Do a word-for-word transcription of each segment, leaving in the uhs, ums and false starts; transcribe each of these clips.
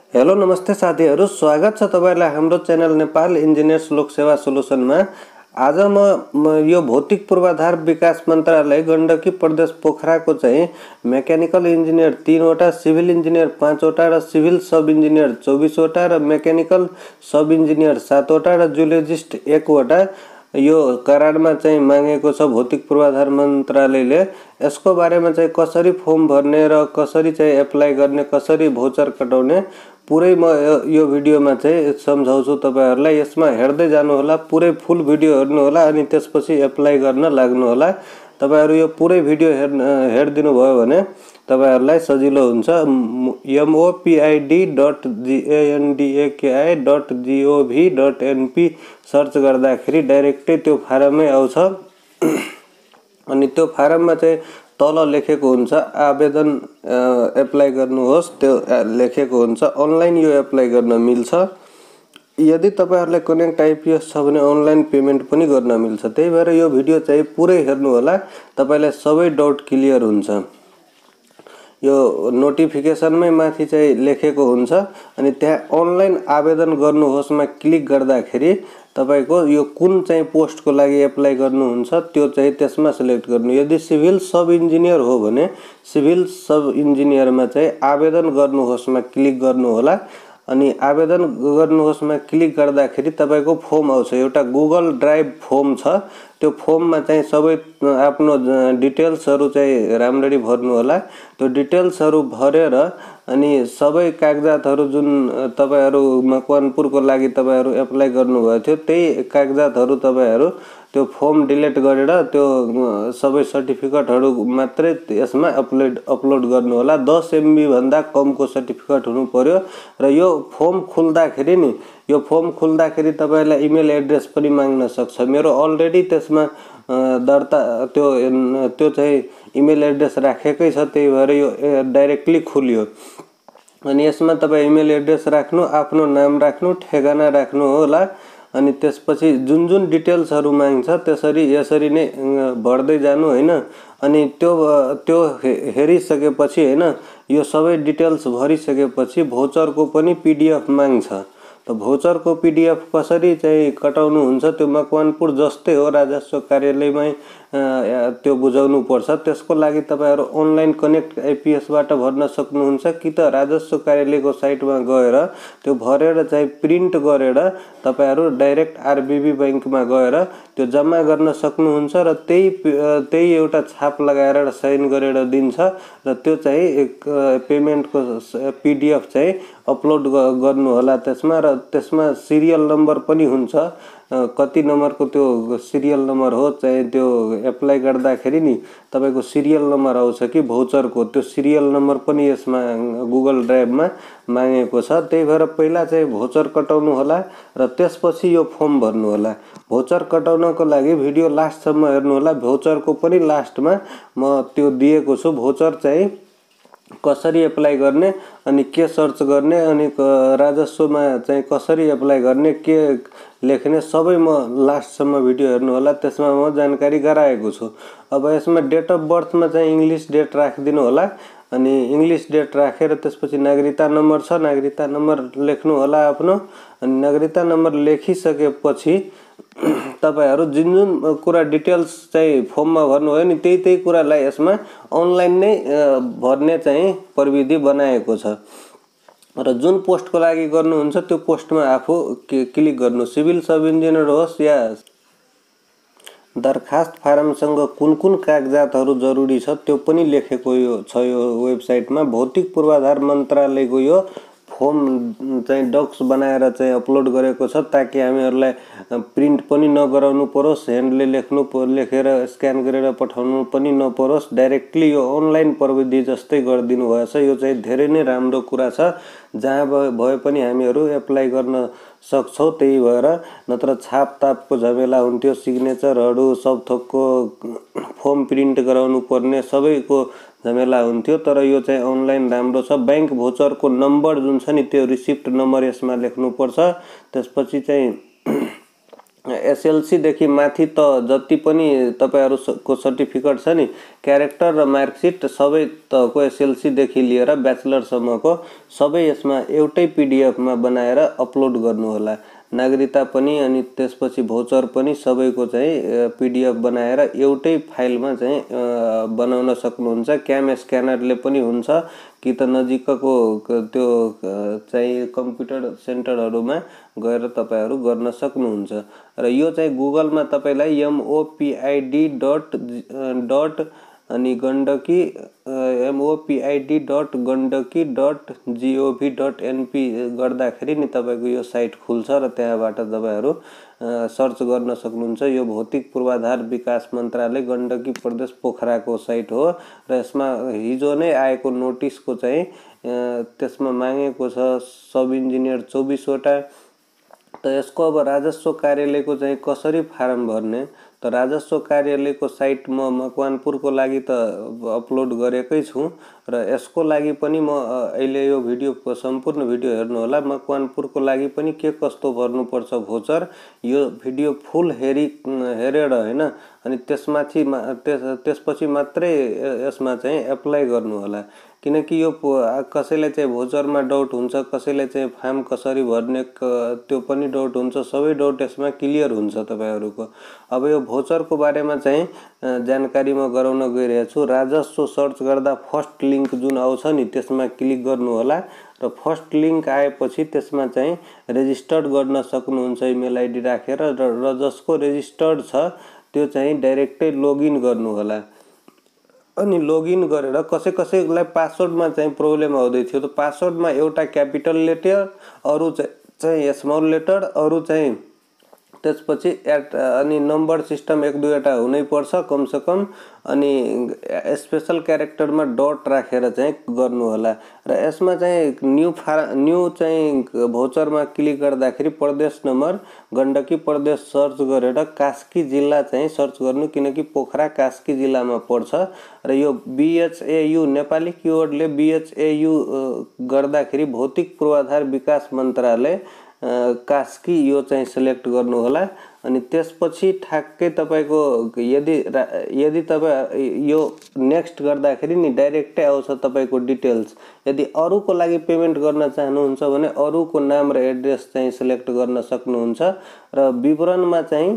Hello नमस्ते साथीहरु, स्वागत छ तपाईहरुलाई हाम्रो च्यानल नेपाल इन्जिनियर्स लोक सेवा सोलुसनमा। आज म, म यो भौतिक पूर्वाधार विकास मन्त्रालय गण्डकी प्रदेश पोखराको चाहिँ मेकानिकल इन्जिनियर तीन वटा, सिभिल इन्जिनियर पाँच वटा र सिभिल सब इन्जिनियर चौबीस वटा र मेकानिकल सब इन्जिनियर सात वटा र जुलोजिस्ट एक वटा यो करारमा चाहिँ मागेको छ भौतिक पूर्वाधार मन्त्रालयले। यसको बारेमा चाहिँ कसरी फर्म भर्ने र कसरी चाहिँ एप्लाई गर्ने, कसरी भोचर कटाउने पुरै म यो भिडियोमा चाहिँ सम्झाउँछु तपाईहरुलाई। यसमा हेर्दै जानु होला, पुरै फुल भिडियो हेर्नु होला अनि त्यसपछि एप्लाई गर्न लाग्नु होला। तपाईहरु यो पुरै भिडियो हेर्न हेर्दिनु भयो भने तपाईहरुलाई सजिलो हुन्छ। MOPID dot JNDAKI dot GOV dot NP search गर्दाखेरि डाइरेक्टै त्यो फारममै आउँछ। अनि त्यो फारममा चाहिँ तल लेखेको हुन्छ आवेदन एप्लाई गर्नुहोस्, त्यो लेखेको हुन्छ। अनलाइन यो एप्लाई गर्न मिल्छ। यदि तपाईहरुलाई कनेक्ट आइपीएस छ भने अनलाइन पेमेन्ट पनि गर्न मिल्छ। त्यही भएर यो भिडियो चाहिँ पुरै हेर्नु होला, तपाईलाई सबै डाउट क्लियर हुन्छ। यो नोटिफिकेसनमै माथि चाहिँ लेखेको हुन्छ अनि त्यहाँ अनलाइन आवेदन गर्नुहोस्मा क्लिक गर्दाखेरि तपाईको यो कुन चाहिँ पोस्टको लागि एप्लाई गर्नुहुन्छ त्यो चाहिँ त्यसमा सिलेक्ट गर्नु। यदि सिभिल सब इन्जिनियर हो भने सिभिल सब इन्जिनियरमा चाहिँ आवेदन गर्नुहोस्मा क्लिक गर्नु होला। अनि आवेदन गर्नुहोस्मा क्लिक गर्दाखेरि तपाईको फर्म आउँछ, एउटा गुगल ड्राइभ फर्म छ। त्यो फर्ममा चाहिँ सबै आफ्नो डिटेल्सहरु चाहिँ राम्ररी भर्नु होला। त्यो डिटेल्सहरु भरेर अनि सबै कागजातहरु जुन तपाईहरु मकवानपुरको लागि तपाईहरु एप्लाई गर्नुभएको थियो त्यही कागजातहरु तपाईहरु त्यो फर्म डिलिट गरेर त्यो सबै सर्टिफिकेटहरु मात्रै यसमा अपलोड अपलोड गर्नु होला। दस एमबी भन्दा कमको सर्टिफिकेट हुनु पर्यो। र यो फर्म खुल्दाखेरि नि यो फर्म खुल्दाखेरि तपाईलाई इमेल एड्रेस पनि माग्न सक्छ। मेरो अलरेडी त्यसमा दर्ता त्यो त्यो चाहिँ इमेल एड्रेस राखेकै छ, त्यही भएर यो डाइरेक्टली खुल्यो। अनि यसमा तपाई इमेल एड्रेस राख्नु, आफ्नो नाम राख्नु, ठेगाना राख्नु होला। अनि त्यसपछि जुन जुन डिटेल्सहरु माग्छ त्यसरी यसरी नै भर्दै जानु हैन। अनि त्यो त्यो हेरिसकेपछि हैन, यो सबै डिटेल्स भरिसकेपछि भोचरको पनि पीडीएफ माग्छ। त भोचरको पीडीएफ कसरी चाहिँ कटाउनु हुन्छ त्यो मकवानपुर जस्तै हो, राजस्व कार्यालयमै त्यो बुझाउनु पर्छ। त्यसको लागि तपाईहरु अनलाइन कनेक्ट आइपीएस बाट भर्न सक्नुहुन्छ कि त राजस्व कार्यालयको साइटमा गएर त्यो भरेर चाहिँ प्रिन्ट गरेर तपाईहरु डाइरेक्ट आरबीबी बैंकमा गएर त्यो जम्मा गर्न सक्नुहुन्छ र त्यही त्यही एउटा छाप लगाएर साइन गरेर दिन्छ र त्यो चाहिँ एक पेमेन्टको पीडीएफ चाहिँ अपलोड गर्नु होला त्यसमा। र त्यसमा सिरियल नम्बर पनि हुन्छ, कति नम्बरको त्यो सिरियल नम्बर हो चाहिँ त्यो एप्लाई गर्दाखेरि नि तपाईको सिरियल नम्बर आउँछ कि भोचरको त्यो सिरियल नम्बर पनि यसमा गुगल ड्राइभमा मागेको छ। त्यही भएर पहिला चाहिँ भोचर कटाउनु होला र त्यसपछि यो फर्म भर्नु होला। भोचर कटाउनको लागि भिडियो लास्टसम्म हेर्नु होला। भोचरको पनि लास्टमा म त्यो दिएको छु, भोचर चाहिँ कसरी एप्लाई गर्ने अनि के सर्च गर्ने अनि राजस्वमा चाहिँ कसरी एप्लाई गर्ने के लेख्ने सबै म लास्टसम्म भिडियो हेर्नु होला, त्यसमा म जानकारी गराएको छु। अब यसमा डेट अफ बर्थमा चाहिँ इंग्लिश डेट राखिदिनु होला। अनि इंग्लिश डेट राखेर त्यसपछि नागरिकता नम्बर छ, नागरिकता नम्बर लेख्नु होला आफ्नो। अनि नागरिकता नम्बर लेखिसकेपछि तपाईहरु जुन जुन कुरा डिटेल्स चाहिँ फर्ममा भर्नु भयो नि त्यही त्यही कुरालाई यसमा अनलाइन नै भर्ने चाहिँ प्रविधि बनाएको छ। र जुन पोस्टको लागि गर्नुहुन्छ त्यो पोस्टमा आफू क्लिक गर्नु। सिभिल सब इन्जिनियर होस् या दरखास्त फारमसँग कुन कुन कागजातहरु जरुरी छ त्यो पनि लेखेको यो छ यो वेबसाइटमा। भौतिक पूर्वाधार मन्त्रालयको यो फर्म चाहिँ डक्स बनाएर चाहिँ अपलोड गरेको छ ताकि हामीहरुलाई प्रिन्ट पनि नगराउनु परोस्, ह्यान्डले लेख्नु लेखेर स्क्यान गरेर पठाउनु पनि नपरोस्, डाइरेक्टली यो अनलाइन प्रविधि जस्तै गर्दिनु भएछ। यो चाहिँ धेरै नै राम्रो कुरा छ। जहाँ भए पनि हामीहरु एप्लाई गर्न सक्छौं। त्यही भएर नत्र छापतापको झमेला हुन्थ्यो, सिग्नेचरहरु सब थोकको फर्म प्रिन्ट गराउनु पर्ने सबैको झमेला हुन्थ्यो। तर यो चाहिँ अनलाइन राम्रो छ। बैंक भोचरको नम्बर जुन छ नि त्यो रिसिप्ट नम्बर यसमा लेख्नु पर्छ। त्यसपछि चाहिँ एसएलसी देखि माथि त जति पनि तपाईहरुको सर्टिफिकेट छ नि क्यारेक्टर र मार्कसिट सबै तको एसएलसी देखि लिएर ब्याचलर सम्मको सबै यसमा एउटै पीडीएफ मा बनाएर अपलोड गर्नु होला। नागरिकता पनि अनि त्यसपछि भोचर पनि सबैको चाहिँ पीडीएफ बनाएर एउटै फाइलमा चाहिँ बनाउन सक्नुहुन्छ। क्याम स्क्यानरले पनि हुन्छ कि त नजिकको त्यो चाहिँ कम्प्युटर सेन्टरहरुमा गएर तपाईहरु गर्न सक्नुहुन्छ। र यो चाहिँ गुगलमा तपाईलाई मोपिआइडी डट डट अनि Gandaki MOPID dot Gandaki dot GOV dot NP गर्दाखेरि नि तपाईको यो साइट खुल्छ र त्यहाँबाट तपाईहरु सर्च गर्न सक्नुहुन्छ। यो भौतिक पूर्वाधार विकास मन्त्रालय गण्डकी प्रदेश पोखराको साइट हो र यसमा हिजो नै आएको नोटिसको चाहिँ त्यसमा मागेको छ सब इन्जिनियर चौबीस वटा। त यसको अब राजस्व कार्यालयको चाहिँ कसरी फारम भर्ने त राजस्व कार्यालयको साइट म मकवानपुरको लागि त अपलोड गरेकै छु र यसको लागि पनि म अहिले यो भिडियोको सम्पूर्ण भिडियो हेर्नु होला। मकवानपुरको लागि पनि के कस्तो भर्नुपर्छ भोचर यो भिडियो फुल हेरी हेरेर हैन अनि त्यसमाथि त्यसपछि मात्रै यसमा चाहिँ एप्लाई गर्नु होला। किनकि यो कसैलाई चाहिँ भोचरमा डाउट हुन्छ कसैलाई चाहिँ फर्म कसरी भर्ने त्यो पनि डाउट हुन्छ सबै डाउट यसमा क्लियर हुन्छ तपाईहरुको। अब यो भोचरको बारेमा चाहिँ जानकारी म गराउन गइरहेको छु। राजस्व सर्च गर्दा फर्स्ट लिंक जुन आउँछ नि त्यसमा क्लिक गर्नु होला र फर्स्ट लिंक आएपछि त्यसमा चाहिँ रेजिस्टर्ड गर्न सक्नुहुन्छ इमेल आइडी राखेर र जसको रेजिस्टर्ड छ त्यो चाहिँ डाइरेक्टै लगइन गर्नु होला। अनि लगइन गरेर कसै कसैलाई पासवर्डमा चाहिँ प्रब्लम आउँदै थियो त पासवर्डमा एउटा क्यापिटल लेटर अरु चाहिँ स्मल लेटर अरु चाहिँ त्यसपछि एट अनि नम्बर सिस्टम एक दुईवटा हुनै पर्छ कम से कम अनि स्पेशल क्यारेक्टरमा डट राखेर चाहिँ गर्नु होला। र यसमा चाहिँ न्यू न्यू चाहिँ भोचरमा क्लिक गर्दाखेरि प्रदेश नम्बर गण्डकी प्रदेश सर्च गरेर कास्की जिल्ला चाहिँ सर्च गर्नु किनकि पोखरा कास्की जिल्लामा पर्छ र यो बीएचएयू नेपाली किवर्डले बीएचएयू गर्दाखेरि भौतिक पूर्वाधार विकास मन्त्रालय कास्की यो चाहिँ सिलेक्ट गर्नु होला। अनि त्यसपछि ठ्याक्कै तपाईको यदि यदि तपाई यो नेक्स्ट गर्दाखेरि नि डाइरेक्टै आउँछ तपाईको डिटेल्स। यदि अरुको लागि पेमेन्ट गर्न चाहनुहुन्छ भने अरुको नाम र एड्रेस चाहिँ सिलेक्ट गर्न सक्नुहुन्छ र विवरणमा चाहिँ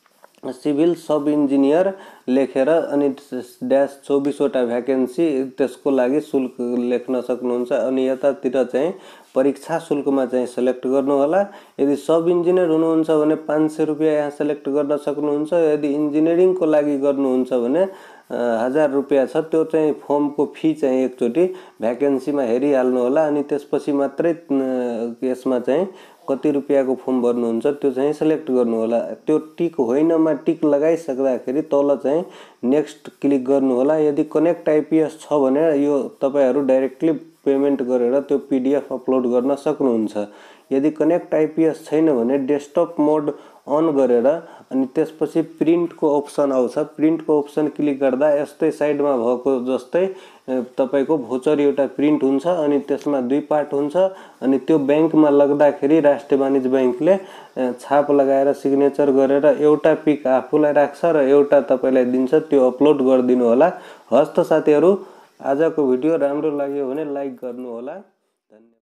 सिभिल सब इन्जिनियर लेखेर अनि ड्याश चौबीस वटा भ्याकेन्सी त्यसको लागि शुल्क लेख्न सक्नुहुन्छ। अनि यतातिर चाहिँ परीक्षा शुल्कमा चाहिँ सिलेक्ट गर्नु होला। यदि सब इन्जिनियर हुनुहुन्छ भने पाँच सय रुपैयाँ यहाँ सिलेक्ट गर्न सक्नुहुन्छ। यदि इन्जिनियरिङको लागि गर्नुहुन्छ भने हजार रुपैयाँ छ त्यो चाहिँ फर्मको फी चाहिँ एकचोटी भ्याकेन्सीमा हेरिहाल्नु होला। अनि त्यसपछि मात्रै यसमा चाहिँ कति रुपैयाँको फर्म भर्नुहुन्छ त्यो चाहिँ सिलेक्ट गर्नु होला। त्यो टिक होइनमा टिक लगाइसक्दाखेरि तल चाहिँ नेक्स्ट क्लिक गर्नु होला। यदि कनेक्ट आइपीएस छ भने यो तपाईहरु डाइरेक्टली पेमेन्ट गरेर त्यो पीडीएफ अपलोड गर्न सक्नुहुन्छ। यदि कनेक्ट आइपीएस छैन भने डेस्कटप मोड अन गरेर अनि त्यसपछि प्रिन्टको अप्सन आउँछ प्रिन्टको अप्सन क्लिक गर्दा यस्तै साइडमा भएको जस्तै तपाईको भोचर एउटा प्रिन्ट हुन्छ अनि त्यसमा दुई पार्ट हुन्छ अनि त्यो बैंकमा लग्दाखेरि राष्ट्रिय वाणिज्य बैंकले छाप लगाएर सिग्नेचर गरेर एउटा पिक आफूलाई राख्छ र एउटा तपाईलाई दिन्छ त्यो अपलोड गरिदिनु होला। हस्त साथीहरु आजको भिडियो राम्रो लाग्यो भने लाइक गर्नु होला।